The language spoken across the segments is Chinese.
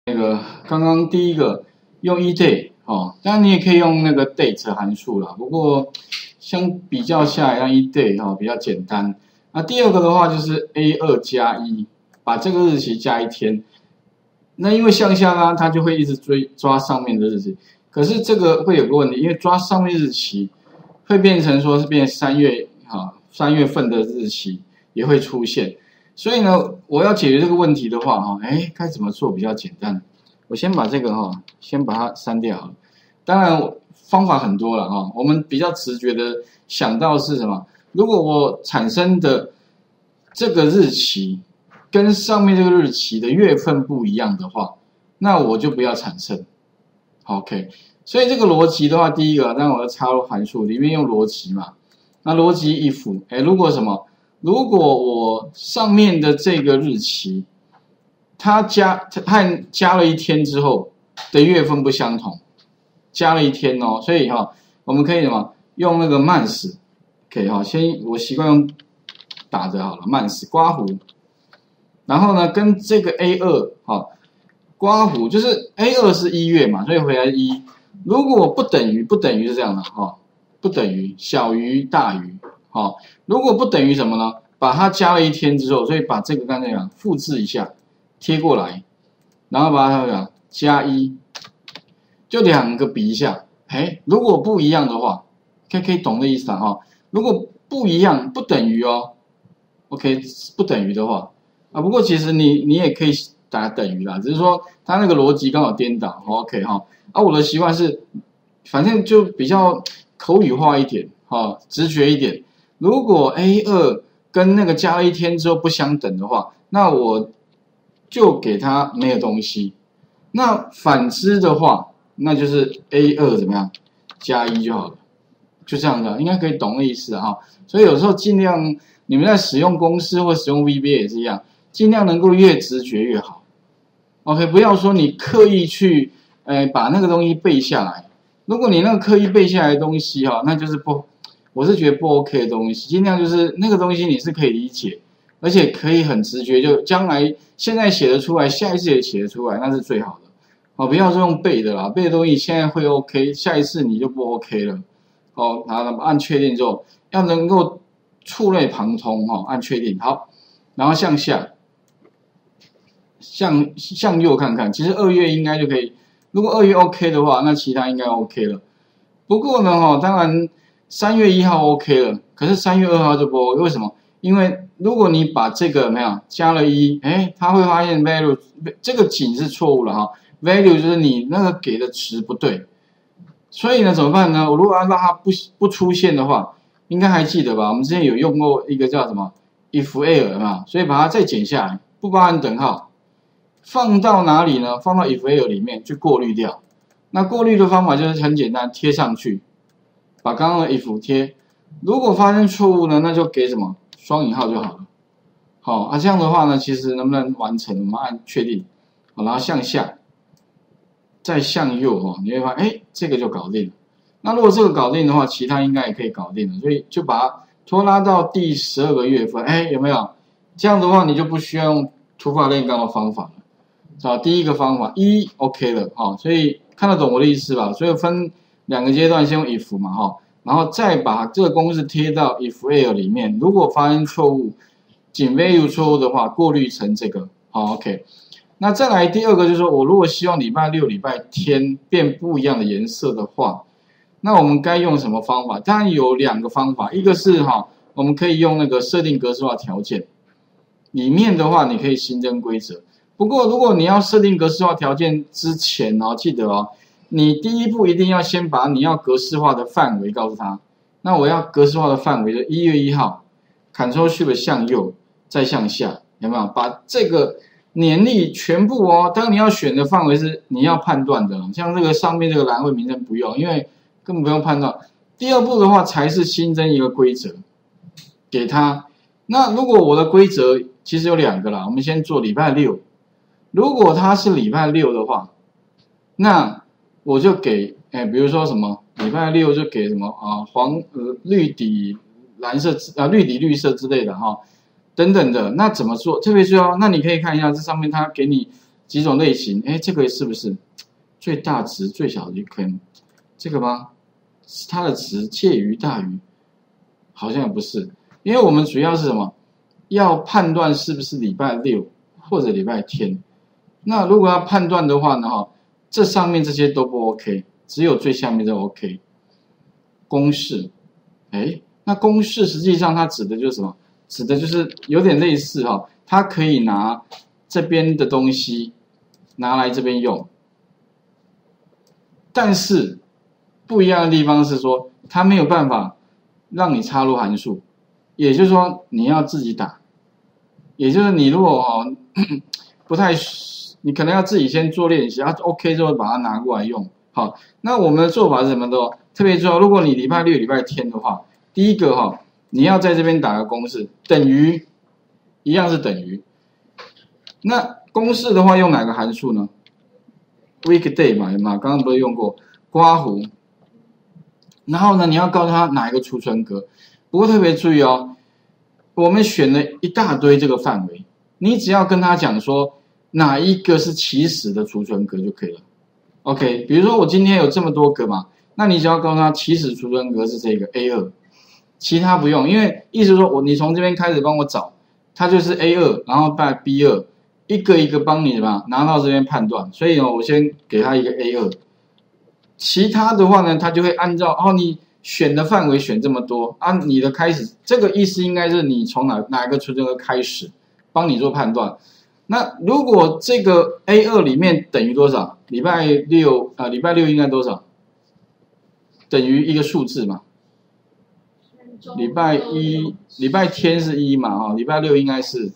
那个刚刚第一个用 eday 哦，当然你也可以用那个 date 函数啦，不过相比较下来，让 eday 哈比较简单。那第二个的话就是 A2 加1，把这个日期加一天。那因为向下拉，它就会一直抓上面的日期。可是这个会有个问题，因为抓上面日期会变成说是变3月3月份的日期也会出现。所以呢，我要解决这个问题的话，该怎么做比较简单？我先把这个先把它删掉好了。当然方法很多了我们比较直觉的想到是什么？如果我产生的这个日期跟上面这个日期的月份不一样的话，那我就不要产生。OK， 所以这个逻辑的话，第一个，当然我要插入函数里面用逻辑嘛。那逻辑 if， 如果什么？如果我上面的这个日期，它加了一天之后的月份不相同，加了一天所以我们可以什么用那个months，可以我习惯用打着好了，months刮弧，然后呢跟这个 A2 刮弧，就是 A2 是1月嘛，所以回来1，如果不等于是这样的不等于小于大于。如果不等于什么呢？把它加了一天之后，所以把这个刚才复制一下，贴过来，然后把它加1，就两个比一下。如果不一样的话，可以懂这意思如果不一样，不等于OK， 不等于的话不过其实你也可以打等于啦，只是说它那个逻辑刚好颠倒。OK 我的习惯是，反正就比较口语化一点直觉一点。如果 A2 跟那个加了一天之后不相等的话，那我就给它没有东西。那反之的话，那就是 A2 怎么样加1就好了，就这样的，应该可以懂的意思所以有时候尽量你们在使用公式或使用 VBA 也是一样，尽量能够越直觉越好。OK， 不要说你刻意去把那个东西背下来。如果你那个刻意背下来的东西那就是我是觉得不 OK 的东西，尽量就是那个东西你是可以理解，而且可以很直觉，就将来现在写得出来，下一次也写得出来，那是最好的。不要说用背的啦，背的东西现在会 OK， 下一次你就不 OK 了。然后按确定之后，要能够触类旁通按确定好，然后向下，向右看看，其实2月应该就可以。如果2月 OK 的话，那其他应该 OK 了。不过呢当然3月1号 OK 了，可是3月2号就不 OK， 为什么？因为如果你把这个加了1，它会发现 value 这个井是错误了value 就是你那个给的值不对，所以呢怎么办呢？我如果要让它不出现的话，应该还记得吧？我们之前有用过一个叫什么 if error 所以把它再剪下来，不包含等号，放到哪里呢？放到 if error 里面去过滤掉。那过滤的方法就是很简单，贴上去。把刚刚的 if 贴，如果发生错误呢，那就给什么双引号就好了。这样的话呢，其实能不能完成？我们按确定，然后向下，再向右你会发现，这个就搞定了。那如果这个搞定的话，其他应该也可以搞定了。所以就把它拖拉到第12个月份，有没有？这样的话，你就不需要用土法炼钢的方法了。第一个方法OK 了所以看得懂我的意思吧？所以分2个阶段，先用 if 嘛然后再把这个公式贴到 if error 里面，如果发现错误，仅 value 错误的话，过滤成这个OK。那再来第二个就是说，我如果希望礼拜六、礼拜天变不一样的颜色的话，那我们该用什么方法？当然有2个方法，一个是我们可以用那个设定格式化条件，里面的话你可以新增规则。不过如果你要设定格式化条件之前记得你第一步一定要先把你要格式化的范围告诉他。那我要格式化的范围就1月1号 ，Ctrl Shift 向右，再向下，有没有？把这个年历全部当然你要选的范围是你要判断的，像这个上面这个栏位名称不用，因为根本不用判断。第二步的话才是新增一个规则给他。那如果我的规则其实有2个啦，我们先做礼拜六。如果它是礼拜六的话，那我就给比如说什么礼拜六就给什么绿底蓝色绿底绿色之类的等等的。那怎么做？特别是那你可以看一下这上面它给你几种类型，哎，这个是不是最大值最小值可能这个吗？它的值介于大于，好像也不是，因为我们主要是什么？要判断是不是礼拜六或者礼拜天。那如果要判断的话呢，这上面这些都不 OK， 只有最下面这 OK。公式，哎，那公式实际上它指的就是什么？指的就是有点类似它可以拿这边的东西拿来这边用，但是不一样的地方是说，它没有办法让你插入函数，也就是说你要自己打，也就是你如果不太，你可能要自己先做练习，OK 之后把它拿过来用。好，那我们的做法是什么的？特别重要，如果你礼拜六、礼拜天的话，第一个你要在这边打个公式，等于，一样是等于。那公式的话用哪个函数呢 ？weekday 嘛，有没有？刚刚不是用过刮弧。然后呢，你要告诉他哪一个储存格。不过特别注意我们选了一大堆这个范围，你只要跟他讲说哪一个是起始的储存格就可以了。OK， 比如说我今天有这么多个嘛，那你只要告诉他起始储存格是这个 A2， 其他不用，因为意思说你从这边开始帮我找，它就是 A2， 然后再 B2， 一个一个帮你拿到这边判断。所以我先给他一个 A2， 其他的话呢，他就会按照你选的范围选这么多你的开始，这个意思应该是你从哪一个储存格开始，帮你做判断。那如果这个 A2 里面等于多少？礼拜六应该多少？等于一个数字嘛。礼拜天是1嘛礼拜六应该是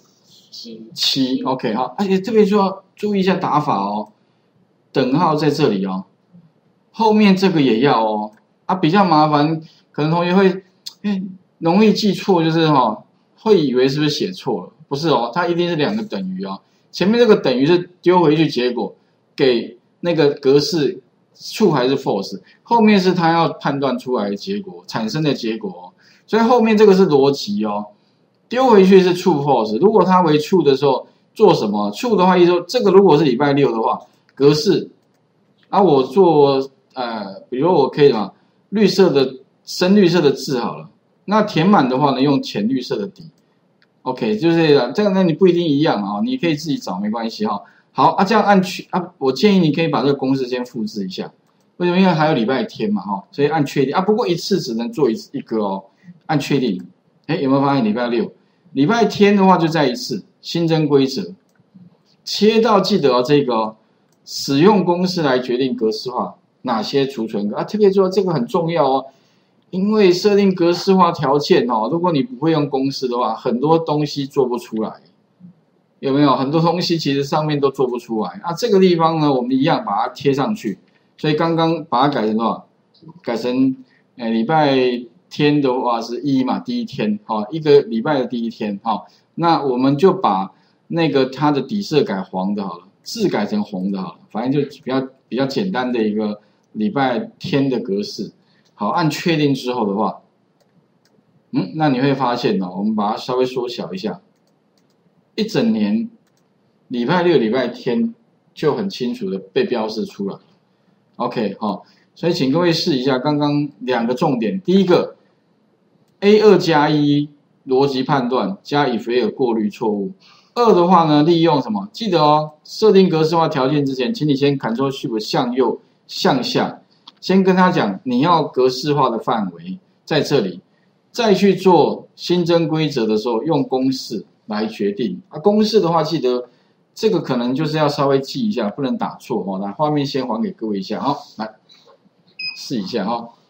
7 OK 好，而且特别要注意一下打法等号在这里后面这个也要比较麻烦，可能同学会容易记错，就是会以为是不是写错了？不是它一定是2个等于前面这个等于是丢回去结果给那个格式 true 还是 false， 后面是它要判断出来的结果产生的结果所以后面这个是逻辑丢回去是 true false， 如果它为 true 的时候做什么 ？true 的话，意思说这个如果是礼拜六的话，格式我做比如说我可以深绿色的字好了，那填满的话呢，用浅绿色的底。OK， 就是这样，那你不一定一样你可以自己找没关系好这样按我建议你可以把这个公式先复制一下，为什么？因为还有礼拜天嘛所以按确定不过一次只能做一个按确定。有没有发现礼拜六、礼拜天的话就再一次新增规则，切到记得这个使用公式来决定格式化哪些储存格特别说这个很重要因为设定格式化条件如果你不会用公式的话，很多东西做不出来，有没有？很多东西其实上面都做不出来这个地方呢，我们一样把它贴上去。所以刚刚把它改成多少？改成礼拜天的话是1嘛，第一天一个礼拜的第一天那我们就把那个它的底色改黄的好了，字改成红的好了，反正就比较简单的一个礼拜天的格式。好，按确定之后的话，那你会发现我们把它稍微缩小一下，一整年礼拜六、礼拜天就很清楚的被标示出来。OK 所以请各位试一下刚刚2个重点，第一个 A2 加1逻辑判断加 if error 过滤错误。2的话呢，利用什么？记得设定格式化条件之前，请你先 Ctrl+Shift 向右向下。先跟他讲你要格式化的范围在这里，再去做新增规则的时候用公式来决定公式的话记得这个可能就是要稍微记一下，不能打错来，画面先还给各位一下来试一下